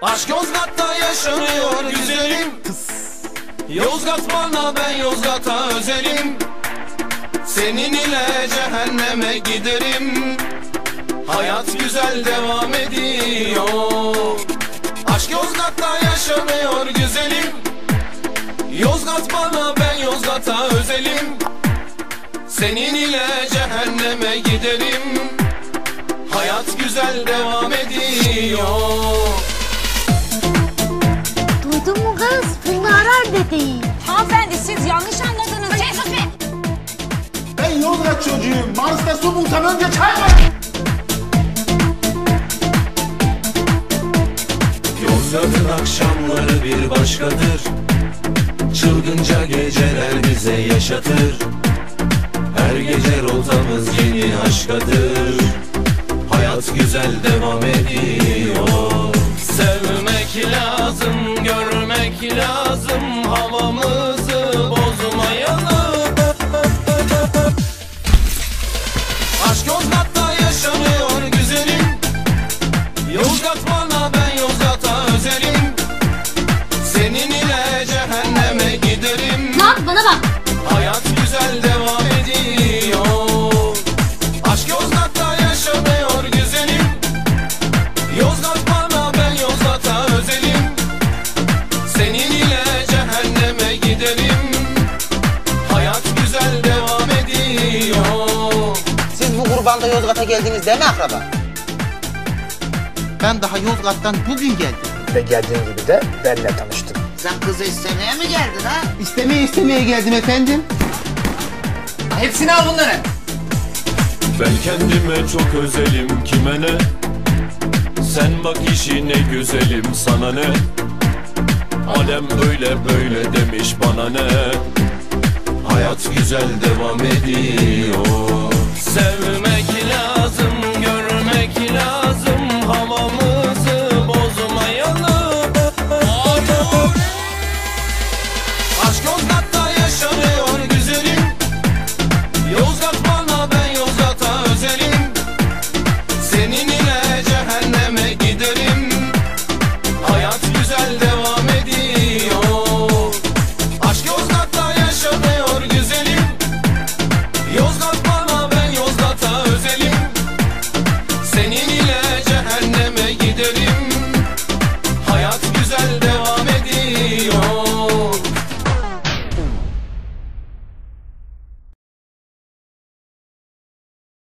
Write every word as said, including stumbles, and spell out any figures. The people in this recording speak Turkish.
Aşk Yozgat'ta yaşanıyor güzelim. Yozgat bana, ben Yozgat'a özelim. Senin ile cehenneme giderim. Hayat güzel devam ediyor. Aşk Yozgat'ta yaşanıyor güzelim. Yozgat bana, ben Yozgat'a özelim. Senin ile cehenneme giderim. Hayat güzel devam ediyor. Duydun mu kız? Bunlar dedi. Hanımefendi siz yanlış anladınız. Şey sus be! Ben Yozgat çocuğuyum. Mars'ta su bulsam önce çay var. Yozgat'ın akşamları bir başkadır. Çılgınca geceler bize yaşatır. Her gece rotamız yeni aşkadır. Hayat güzel devam ediyor. Sevmek lazım, görmek lazım. Havamızı bozmayalım. Aşk Yozgat'ta yaşanıyor güzelim. Yozgat bana, ben Yozgat'a özelim. Senin ile cehenneme giderim. Lan bana bak. Hayat güzel devam ediyor. Aşk Yozgat'ta yaşanıyor güzelim. Yozgat bana, ben Yozgat'a özelim. Senin ile cehenneme giderim. Hayat güzel devam ediyor. Siz bu kurbanda Yozgat'a geldiniz değil mi akraba? Ben daha Yozgat'tan bugün geldim. Ve geldiğin gibi de benimle tanıştın. Sen kızı istemeye mi geldin ha? İstemeye istemeye geldim efendim. Hepsini al bunları. Ben kendime çok özelim, kime ne? Sen bak işine güzelim, sana ne? Alem öyle böyle demiş, bana ne? Hayat güzel devam ediyor. Sevme